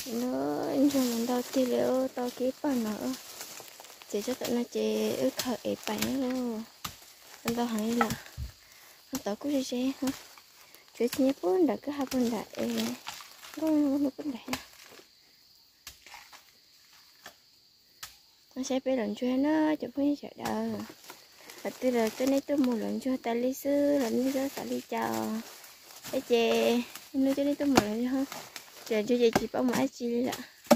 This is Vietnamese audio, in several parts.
nó anh cho mình đào tiền liệu tao kỹ phần nữa chỉ cho tụi nó chỉ ước khởi ép bánh luôn anh tao hỏi là anh tao cũng chơi hả chơi chỉ nhớ bốn đã cứ hai bốn đã có một bốn đã nó sẽ bé lần chơi nó chụp với chợ đời và từ giờ tới nay tôi một lần cho ta lý sư lần nữa ta lý chào cái chè nó cho nên tôi một lần hả chè cho chị bao mãi chi là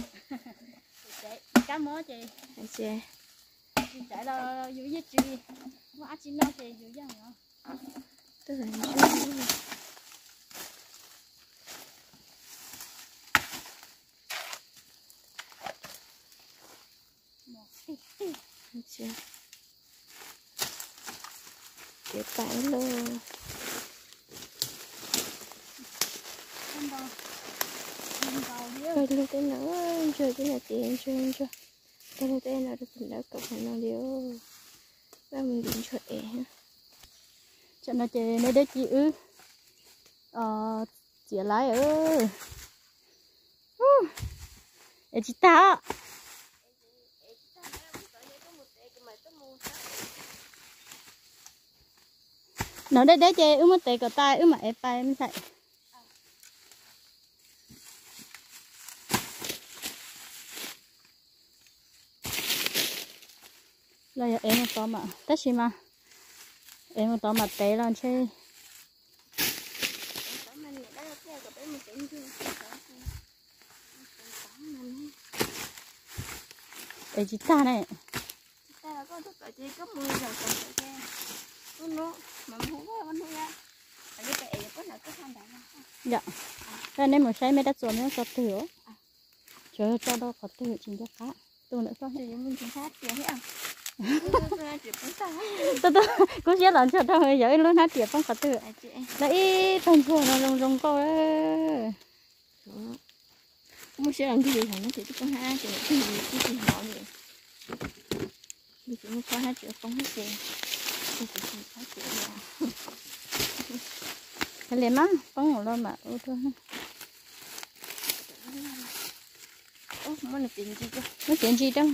cá mó chị chè chạy là dưới dưới chị quá chị nhau chị dưới dưới nữa tôi là chè cái bánh luôn rồi lên tên nó chơi cái là tiền chơi cho cái là tên là được mình đã cập phải nó điếu và mình định chơi ha cho nó chơi nơi đấy chị ư chị lái ư chị ta nó đấy đấy chơi mất tay cả tay mà em tay em chạy là em một tóm mà tất nhiên mà em một tóm mà té lên chơi để chị ta này ta là con thức ở chơi có 10 giờ còn phải chơi nó mà hú quá con hú ra ở đây cái có là có tham đại dạ ra nên một say mới đã chuẩn nó có tiểu chờ cho đâu có tiểu chính cho cá tôi nữa thôi thì mình chính xác chưa thấy không tôi cứ sẽ làm cho tao giờ luôn hả tiệp không có tiểu đấy thành phố nó rong rong coi không sẽ làm cái gì hả nó chỉ có hai triệu cái gì họ vậy bây giờ nó có 2 triệu không hết tiền tôi chỉ cần 6 triệu rồi cái liền má không ngủ luôn mà thôi nó là tiền gì cơ nó tiền gì đâu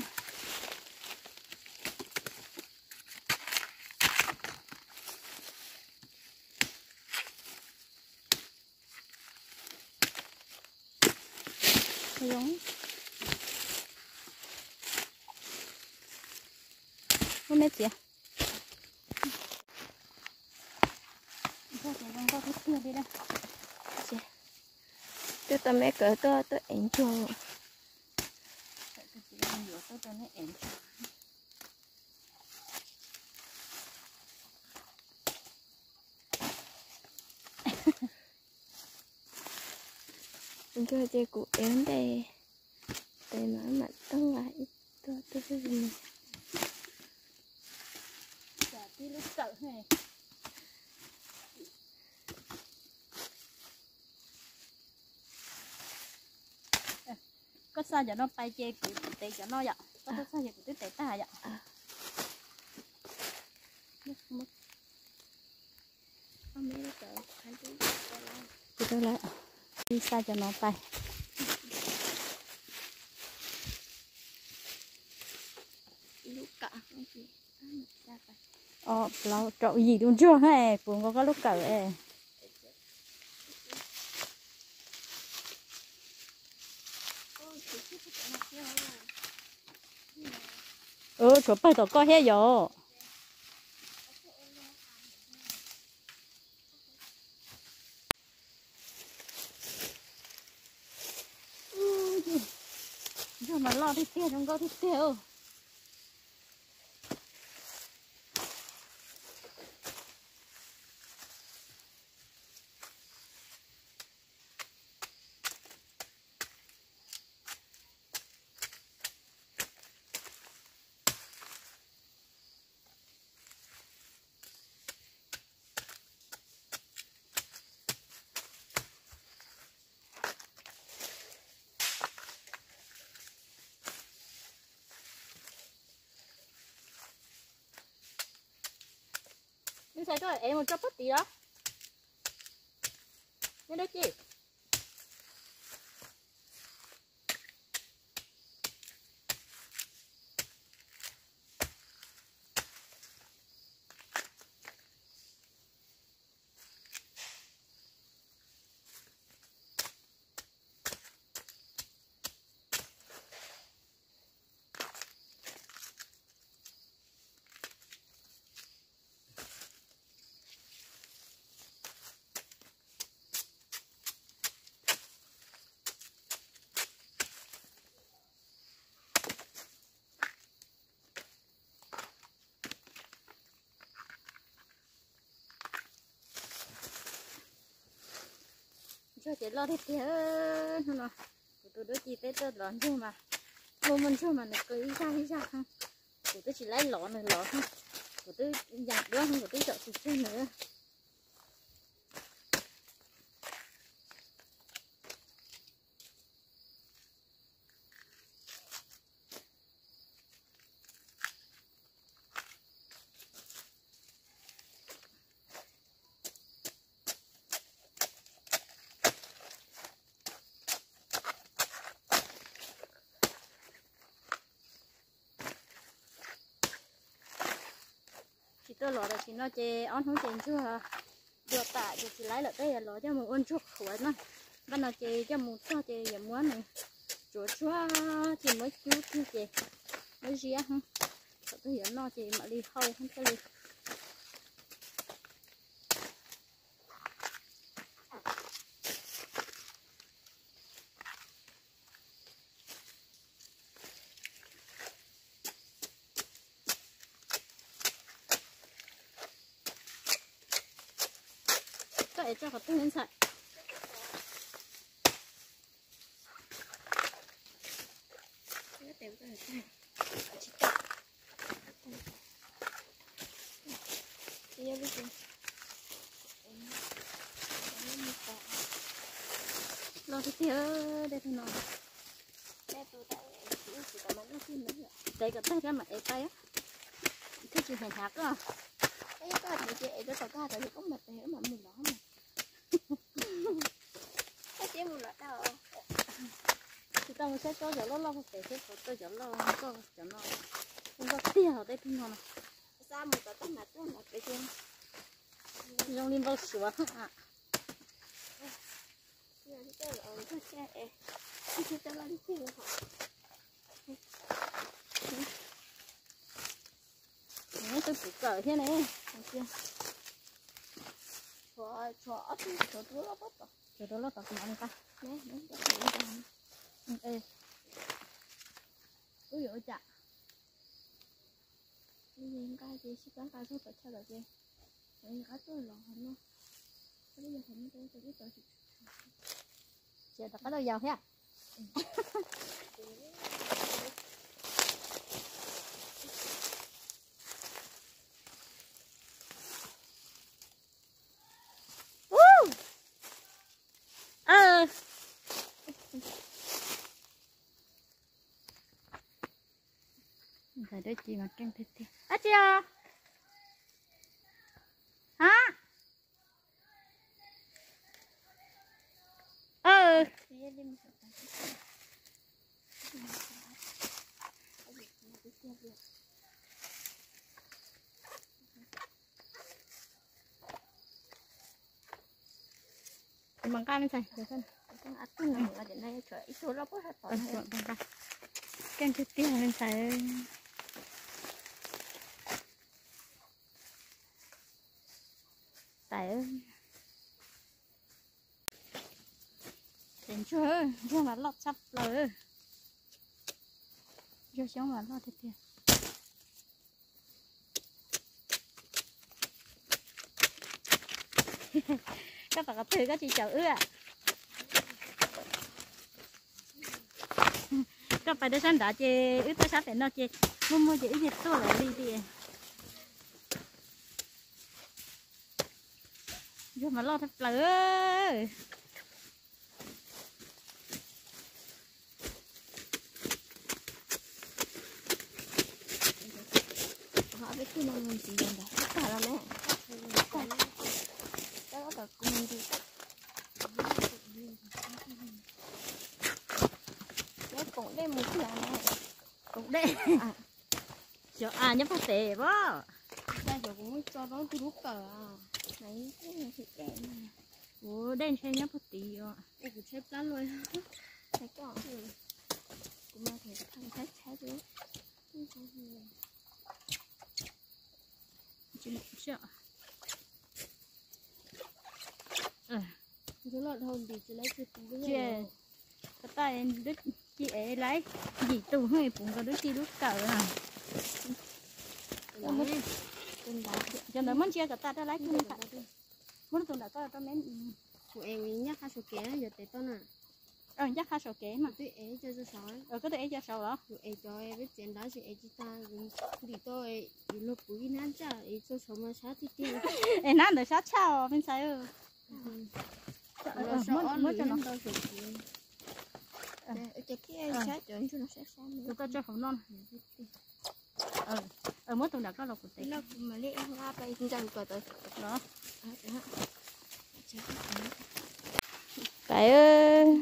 giống hôm nay chị đi đây tôi tao mẹ cỡ tôi ảnh cho anh cho chơi cụ em đây đây mà mặt tông lại tôi cái gì đi lúc sợ này có sao giờ nó bay chơi cụ tệ cho nó vậy có sao giờ cụ tệ ta vậy chị tôi lại đi xa cho nó bay lâu trộn gì luôn chưa hả cũng có lúc cỡ chỗ bay tổ coi hết rồi giờ mà lo thì tiền không có thì tiêu nhưng sao cho em một chút tí đó nên đó chị cho chị lo thế thế nó tụi đứa chị tết tết lón chứ mà vô mình chưa mà nó cứ đi ra không tụi tôi chỉ lấy lọ này lọ không tụi tôi giặt nữa không tụi tôi sợ thịt thêm nữa chị tôi lọ là chị nó chè on không chèn chưa được tại thì chị lấy lại đây là lọ cho một con chuột khỏe nó ban đầu chè cho một cho chè giảm muối này chuột chua thì mới chút như chè mới gì không tôi hiểu nó chè mà đi khâu không có đi để cho họ tung lên sạch lo cái kia đây thôi nào đây cái tay cái mặt tay á cái gì phải hạt á cái thì chị cái tàu cá thì có mặt thì mà mình đó mà cái chị mình lại đâu thì tao sẽ cho giờ lo phải sẽ tôi giờ lo có giờ nó không có tiền ở đây thì ngon sao mình có tấm mặt đó mà cái chuyện dùng lên bao sữa à giờ thì tôi ở cái xe thì tôi làm gì hả tôi phụ cỡ thế này cho tôi nó bắt rồi cho đó là các món ta nè nó bắt rồi ê ui dồi chả những cái gì chỉ bán cái số tự cho được gì cái tôi lỏng hẳn luôn cái giờ hẳn tôi biết tôi chị đặt cái đầu dầu thế à phải đôi chị mà kem thịt thì à chị à hả bằng cam xài được không con ăn cái này là đến đây trời số nó có hết rồi kem thịt kia lên xài tại đến chưa nhưng mà lọt sắp rồi vô xuống mà lọt thịt tiền các bạn có thử các chị chậu ưa các bạn đi săn đá chị ướt tới sát đến nó chị mua chị ít tôi lại đi đi vô mà lo thật lỡ họ biết cái này mình chỉ dùng để cả là mẹ cái đó là cùng gì cái cũng đây một cái này cũng đây cho nhấp phát tệ quá đây rồi cũng cho nó rút cờ này cái này thịt đen này ủa đen xem nhấp phát tì rồi đây cũng xếp lắm luôn thấy có cũng mang thể thằng thái thái nữa chị sợ chứ lợn hơn thì chị lấy thịt cũng chị cái tay đứt chị ấy lấy gì tù hơi cũng có đứt chi đứt cỡ à cho nó muốn chia cả ta đã lấy không phải muốn tụi đã có tao ném của em nhắc hai số kế giờ tới tôi nè Chắc hai số kế mà tôi ấy cho sói có thể cho sầu đó của ấy cho em biết chuyện đó thì ấy chỉ ta thì tôi lúc cuối năm cha ấy cho số mà sát thì tiền em nãy được sát sao bên sai mới cho nó đâu rồi cái kia sát cho nó sẽ xong tụi ta cho không non mỗi tuần đã có lộc của tết nó mà lấy hoa bay chân cờ tới đó cái ơi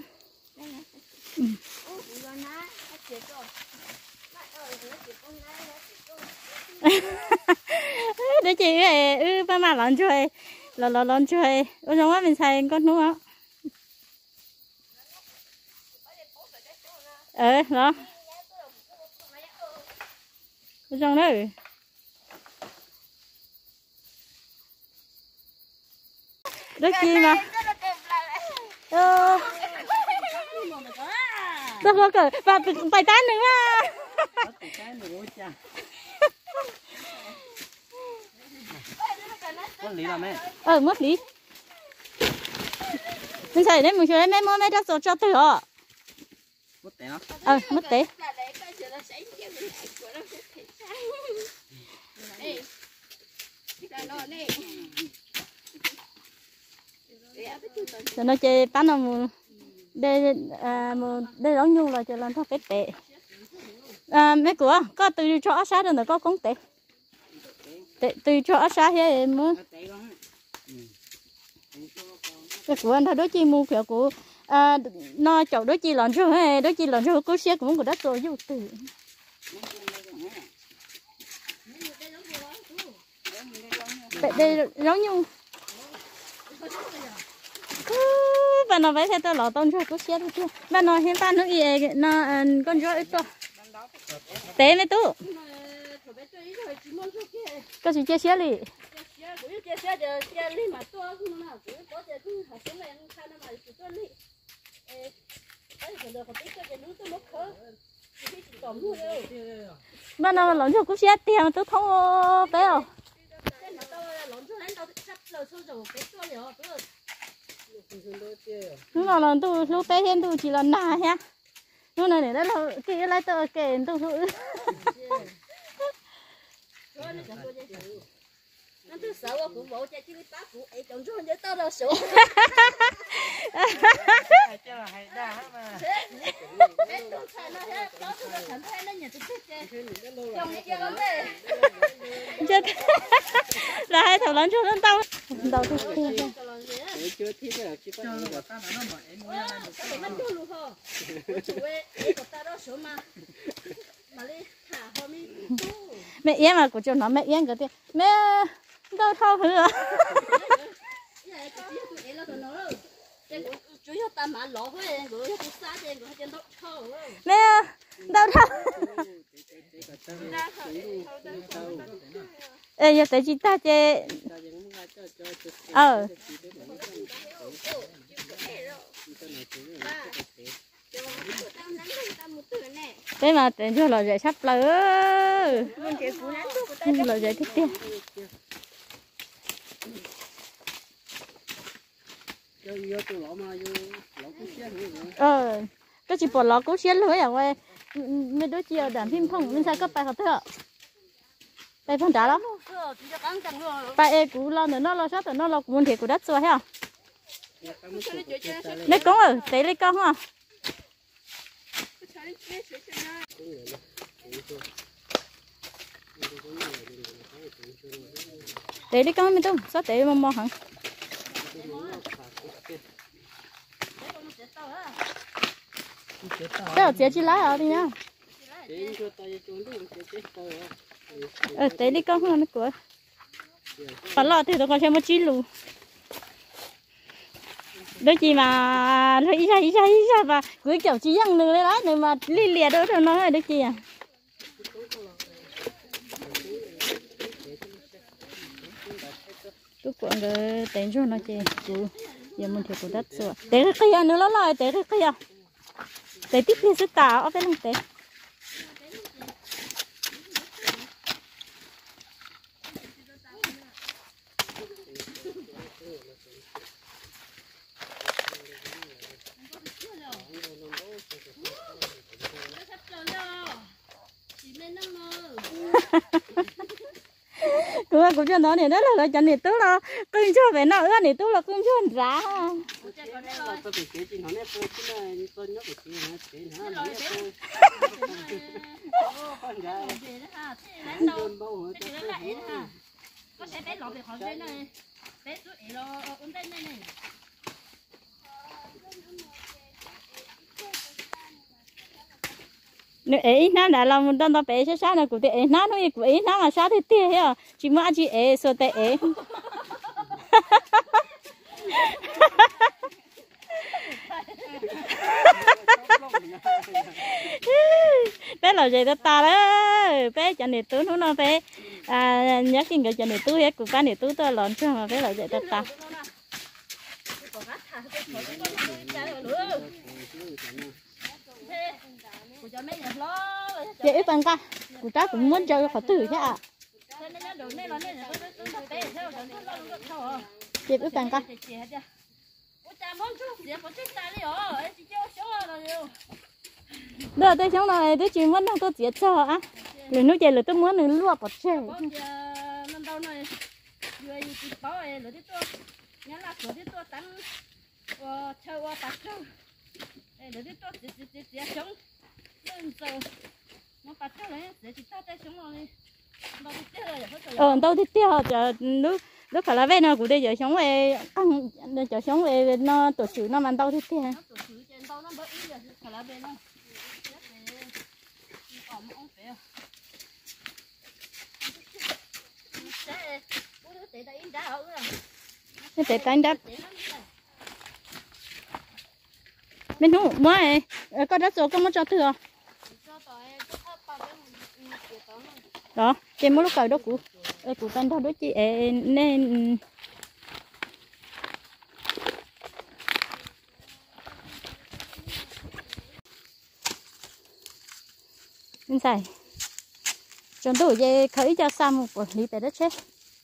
để chị ba mà lon chơi lon chơi ở trong đó mình xài con đúng không đó ở trong đó đó chi mà đó có cỡ và bài tán nữa mất lý là mẹ mất lý mình xài đấy mình chơi mấy món mấy đắt rồi cho tôi hả mất té nó mất té cho nó chơi bán nó đây đây đóng nhung là cho lần thao phết tệ mấy của có từ cho áo sát rồi có cũng tệ từ cho áo sát thế muốn cái của anh ta đối chi mua kiểu của nó chậu đối chi lòn cho đối chi lòn cho cố xe cũng của đất rồi dù từ đây giống nhung bà nó vẽ theo tôi lọ tông cho cố xe thôi chứ bà nó hiện tại nó gì nó con chó ít to té mấy tú có gì chia sẻ đi bà nó lỏng cho cố xe tiền tôi không bé không lúc nào lần tôi lúc té hen tôi chỉ lần nào ha lúc này để đó là kia lại tôi kể tôi thôi nó cứ sợ qua cụ bộ cho chứ biết bác cụ ấy chọn cho tao đâu sổ cho là hay đa hết mà là hai thằng lớn cho nó tao đầu tôi chưa thiết là chỉ có nó ta nó mà em mua ra được nó chưa luôn hả của tao đâu sổ mà đi thả hoa mi mẹ em mà của cho nó mẹ em cái tiền mẹ đâu thao hứa chú cho ta mà lọ với người cho xa trên người trên đó thâu mẹ đâu thao ê giờ tới chị ta chơi thế mà tiền cho lời dạy sắp lỡ lời dạy tiếp theo cái chị bỏ lọ cố xuyên lưới à quay mấy đứa chiều đảm phim không mình sai cấp bài học thưa bài phong trả đó bài cũ lo nữa nó lo sát nữa nó lo muốn thiệt của đất rồi hả lấy con rồi lấy lấy con hả để đi con mình tung sao để mò hả đó chế chỉ lá ở đi nha để đi con không nó của còn lo thì tôi còn xem một chi lù đôi chị mà lấy ra và cưới kiểu chỉ ăn nữa đấy nữa mà li lìa đôi thôi nó đôi chị à tôi cuộn cái tên cho nó chị cứ giờ mình thiệt của đất rồi để cái kia nữa nó lại để cái kia để tiếp theo sẽ tạo ở bên này để cũng cho nó này đó là cho này tốt là cưng cho về nó ưa này tốt là cưng cho giá tôi bị chế chỉ nó nè tôi nhớ bị chế nó chế nó nó con gái đơn bao hồi có thể bé lọt về khỏi đây này bé tụi nó ổn định này này nếu ấy nó đã làm một đòn tao bé sát là cụ thể nó nói cụ ấy nó mà sát thì tiếc hết chỉ mà chỉ ấy số tệ ấy bé là gì đó ta đó bé cho này túi nó bé nhớ kinh cái cho này túi hết cụ cái này túi tôi lợn cho mà bé là gì đó ta chị ít bằng ca cụ ta cũng muốn chơi khó thử chứ ạ chị ít bằng ca được tôi sống rồi tôi chỉ muốn tôi chỉ cho á rồi nói chơi là tôi muốn nữa lúa bọt chơi đâu thì tiêu chờ lúc phải là về nào cũng để giờ sống về ăn giờ sống về nó tổ chức nó mang đâu thì tiêu cái tệ tay đắp bênนู้mới có đất rồi có muốn cho thừa đó trên mỗi lúc cầu đó cụ tan đó đối chị nên nên xài chọn đủ về khởi cho sao một buổi lý về đất chết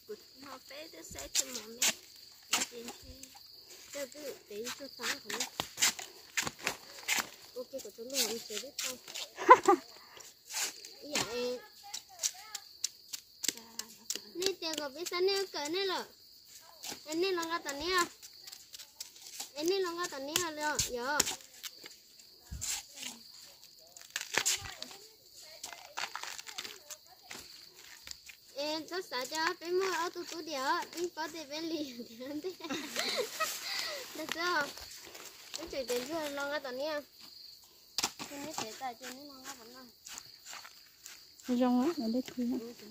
นี่เจอกับพี่ซันนี่เกิดนี่เหรอไอ้นี่ลองกันตอนนี้อ่ะไอ้นี่ลองกันตอนนี้อ่ะเลยเยอะตัวสาวจะเป็นมือเอาตัวเดียวเป็นก็จะเป็นเหลี่ยมเดียวนี่เด็กเจ้าไม่ช่วยเดินช่วยลองกันตอนนี้ทีนี้เสียใจจนนี่ลองกันผมนะ rong á ở đây kia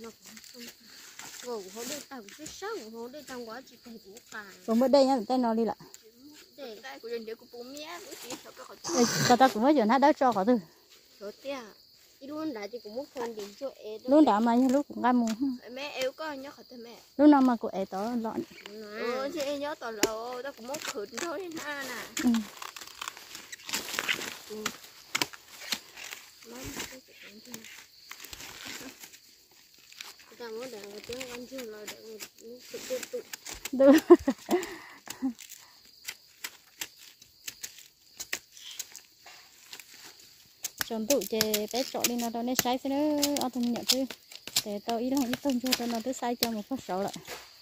ngủ hôm nay tao cũng sáng hôm nay tao quá chỉ thấy cũng cả còn bữa đây nhá tay nó đi lại đây của dân địa của bố mẹ bố chị sao cái họ ta cũng mới chuyển hết đó cho họ từ số tiền luôn đã chỉ cũng muốn phần điểm cho em luôn đã mà lúc cũng gan mù mẹ yêu có nhớ khỏi mẹ lúc nào mà của em tỏ lọn chị em nhớ tỏ lâu tao cũng muốn khử thôi ha nè tao muốn để người tiếng ăn chưa rồi để người tiếp tục được chọn tụ chè bé chọn đi nó đâu nên sai thế nữa ở thùng nhựa chứ để tao ý không ít tông cho tao nó tới sai cho một phát sổ lại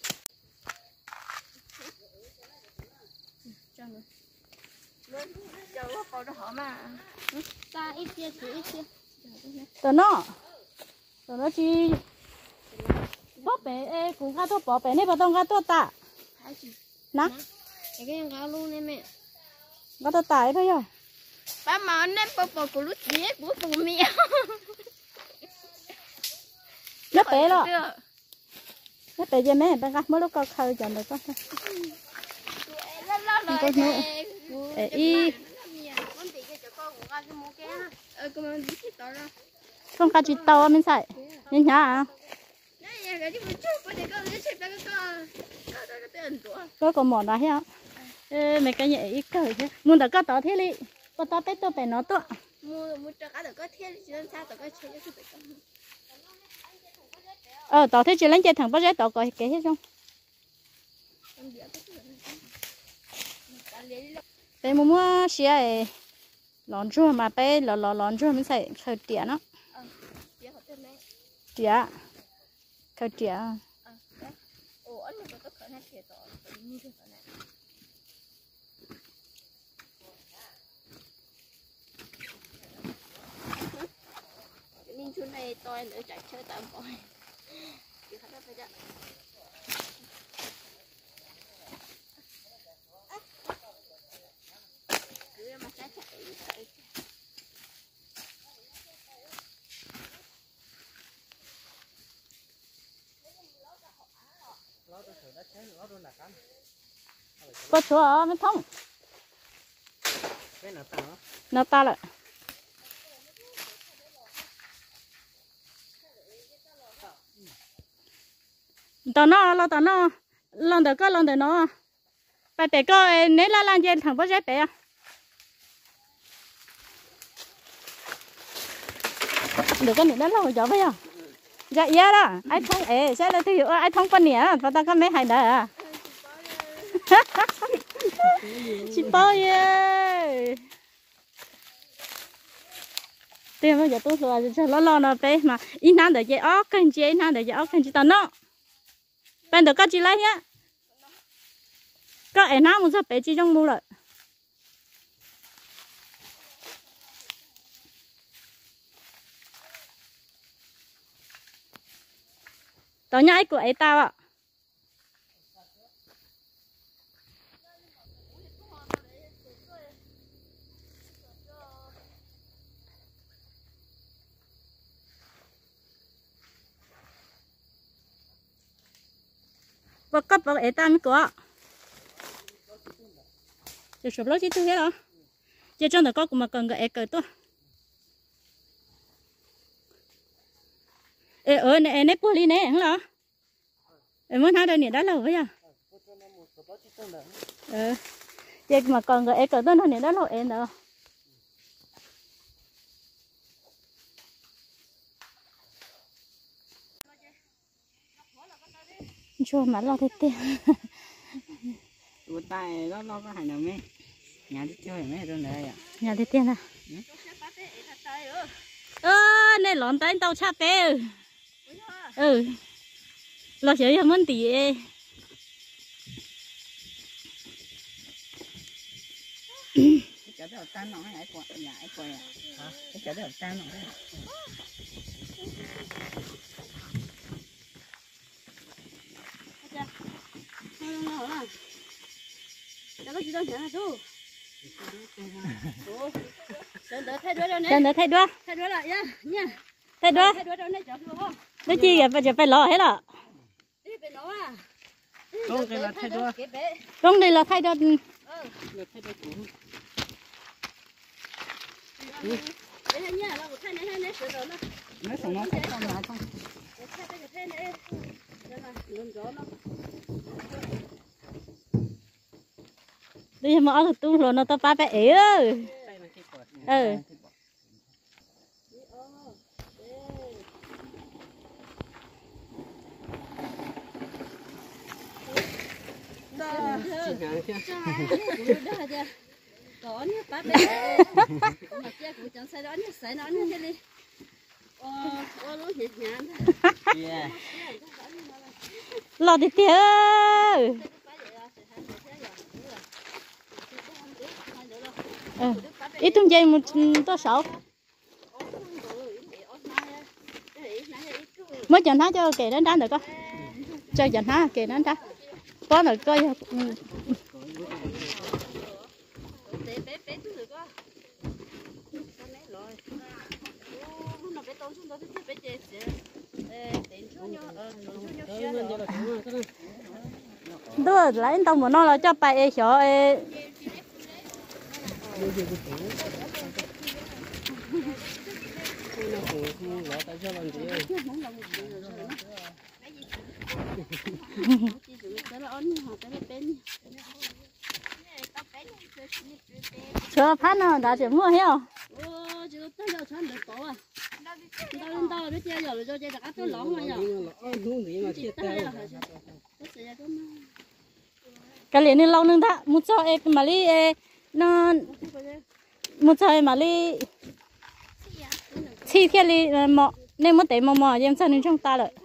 ta ít chia tao nó chỉ bóp bé cũng cá to bóp bé này bắt đầu cá to tạ nè cái cá luôn em mẹ cá to tạ thôi rồi ba mà anh em bò của lúc gì của bố mẹ nó bé rồi nó bé cho mấy bạn cá mới lúc coi khơi chọn được con thôi con nữa y con cá chỉ tàu mình xài nên nhá có còn món đó hả mấy cái nhẹ ít cởi chứ muốn được có tàu thế đi có tàu tết tôi phải nó to mua cho cá được có thế chứ sao tao có chơi tàu thế chỉ lấy chơi thằng bác gái tàu coi kế hết không bé mua xe lon chua mà bé lon chua mình xài khởi tiền đó Dạ. Khâu trẻ. ồ anh mình có khởi hết kể tỏ như thế này nên chỗ này tôi nữa chạy chơi tạm bội thì thật phải chắc cứ mà chạy chạy có chỗ mới thông. cái nào tao Nó ta lại. Tao nó lần đầu có lần đầu nó bài bé có nếu là làm gì thằng bố dễ bé à được cái này đó là hồi nhỏ bây giờ dạ iya đó ai thông sẽ là thứ ai thông con nè và ta có mấy hành đó à chị bao ye tiền bây giờ tôi rồi cho lo nó bé mà ít năm để chơi ốc cần chơi năm để chơi ốc cần chơi tao nó bên được có chị lấy nhá có ai nào muốn cho bé chị trong mua rồi tao nhảy của ấy tao ạ và cấp vào ấy tao mới có chỉ sụp lót chỉ thứ hết hả chỉ trong đó có cũng mà cần cái ấy cởi tôi ê này nếp bùa đi nè hả lo em muốn hai đây nè đã lâu vậy à vậy mà còn cái ấy cởi tôi nó nè đã lâu em đâu cho mà lo thế tiền tụi tay nó có hành nào mấy nhà đi chơi mấy rồi này à nhà thế tiền à này lon tay tao chắp bé lo chơi không muốn tí cái đó tan nó hay quậy nhà ấy quậy à cái đó tan nó Đừng thay đua lại nhá nha thay đua đâu này chọn luôn nó chi kìa phải lo hết rồi đi phải lo à không cái là thay đua không đây là thay đua đây nha là một thay này sửa rồi nó nó xong nó phải xong lại không thay này đây là luôn gió nó đi mà ở tu rồi nó tao ba bé ế có nhá ba bé mà chia cũng chẳng sai đó nhá sai nó như thế đi lối nhẹ nhàng lo đi tiêu ít tung dây một tô sáu mới chọn thá cho kể đến đá được không cho chọn thá kể đến đá có được coi tôi lấy tao muốn nó là cho bài chỗ chưa phát nào đã chỉ mua heo cái liền nên lâu nương ta một cho em mà đi nó một cho em mà đi chi thiên đi mọ nên mất tiền mò em sao nên trong ta rồi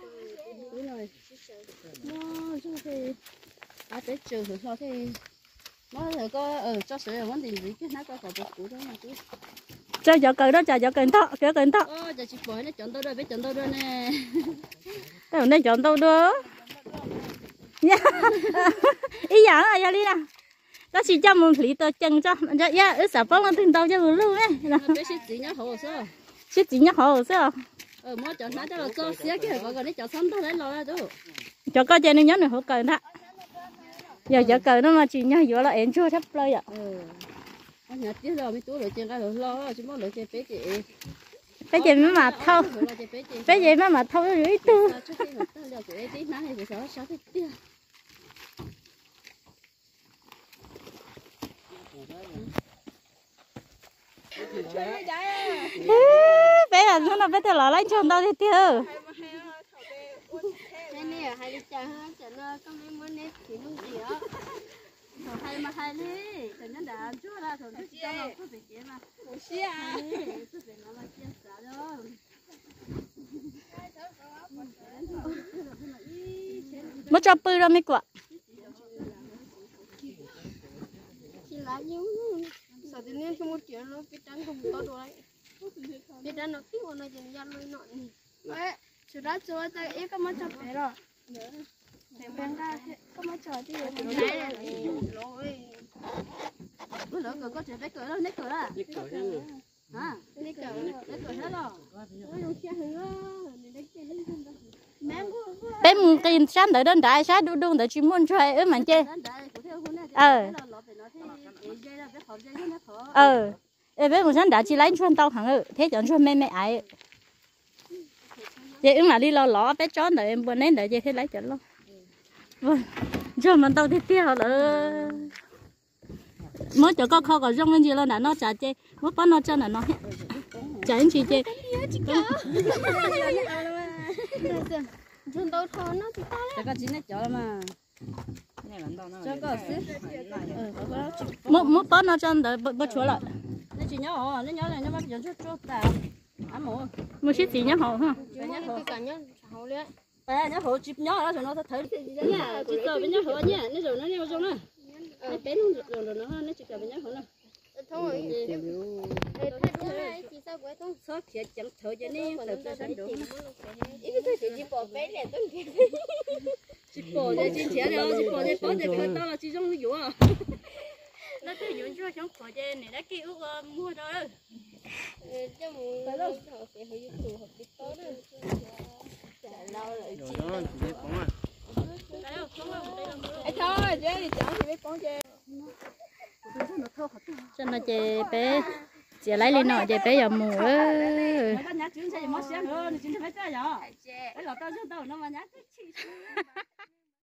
à tới trường rồi sao thì nó là có cho sữa vấn đề gì chứ nó có bột củ đó mà chứ cho giỏ cờ đó cho giỏ cờ to giỏ cờ to giờ chị bồi nó chọn tôi rồi biết chọn tôi rồi nè tao đây chọn tao đó nha ý dạng là gì nè đó chỉ cho một lý tao chân cho ya ở xã phong nó tin tao cho một luôn ấy bé sẽ chỉ nhá hồ sao sẽ chỉ nhắc họ sao mỗi chọn nó cho là cho xé cái gọi nó chọn xong tao lấy lo ra đó cho coi trên này nhớ này họ cờ đó giờ giỏ cờ nó mà chỉ nhớ vừa là em chưa thấp rồi ạ nhà tiếc rồi mấy túi rồi trên cái rồi lo chỉ muốn lợi chơi bé chị cái gì mà thâu cái gì mà thâu rồi ít tu bé là nó bé theo lấy chồng tao đi tiêu Đây nè, hai đi chờ nó có mấy món nếp thì nó gì á. thằng hay mà hay đi thằng nó đã chưa ra thằng nó chưa nó cứ phải kiếm mà Ủa xí à. cứ phải nó mà kiếm trả đó mất cho bự ra mấy quả Chỉ là những sợ tự nhiên không một chuyện nó cái trắng không có đồ đấy. Cái trắng nó thiếu nó dần dần lôi nọn. Đấy, chú đã cho ta ít có mất cho bé rồi. Thì bên ta có mất cho thì đấy là lỗi. bữa lỡ cười có chuyện bé cười đó nét cười đó hả Nét cười hết rồi ôi dùng xe hứa để chơi lên trên đó. Mang bé muốn tiền sáng tới đơn đại sáng đu đu tới chỉ muốn chơi ở màn chơi bé muốn sáng đã chỉ lấy chuan tao hàng ở thế chọn chuan mẹ ấy vậy ứng là đi lo lỏ bé chó đợi em buồn đến đợi vậy thế lấy chọn luôn vâng cho mình tao thì tiêu là mới cho có kho có rong lên gì lo nó trả chơi mới bắt nó cho là nó trả anh chị chơi chúng tôi thon nó thì cho con chín nó chó mà cho con mới bắt nó cho đợi bắt chúa lại nó chỉ nhớ nó nhớ là nó bắt chó chốt ta ăn mổ một chiếc gì nhá hậu ha cái cả nhá hậu đấy bé nhớ hổ chụp nhớ đó rồi nó thấy cái gì đó nha chỉ sợ bên nhớ hổ nha nó rồi nó nhớ xong nữa nó bé nó rồi nó chỉ cần bên nhớ hổ nữa thôi thay đúng này chỉ sao quay thôi số kia chẳng thở cho nên từ từ đến đủ ít cái thôi chỉ bỏ bé này tôi chỉ bỏ để trên chén đâu chỉ bỏ để bỏ để khơi to là chỉ trong cái dũa nó cứ dọn cho trong khỏi chơi này đã kêu mua rồi cho muốn phải đâu phải hơi tủ học cái to đó lâu rồi chị thôi chứ thì chẳng thì biết con chơi cho nó chơi bé chị lấy lên nọ chơi bé giờ mùa nó nhát chuyến xe mất xe nữa chuyến xe phải chơi giờ cái lọ tao cho tao nó mà nhát